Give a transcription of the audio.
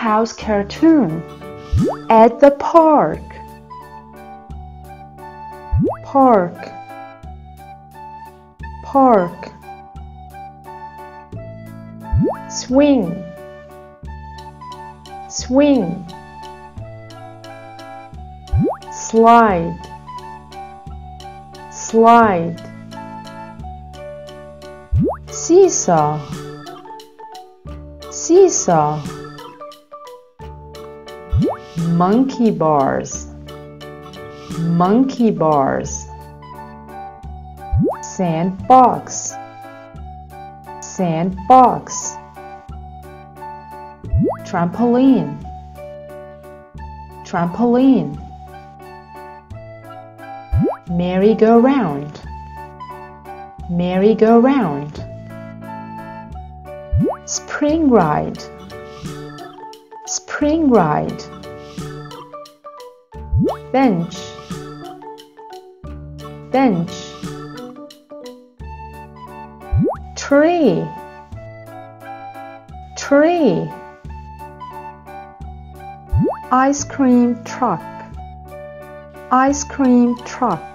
house cartoon at the park. Park, park. Swing, swing. Slide, slide. Seesaw, seesaw. Monkey bars, monkey bars. Sandbox, sandbox. Trampoline, trampoline. Merry-go-round, merry-go-round. Spring ride, spring ride. Bench, bench. Tree, tree. Ice cream truck, ice cream truck.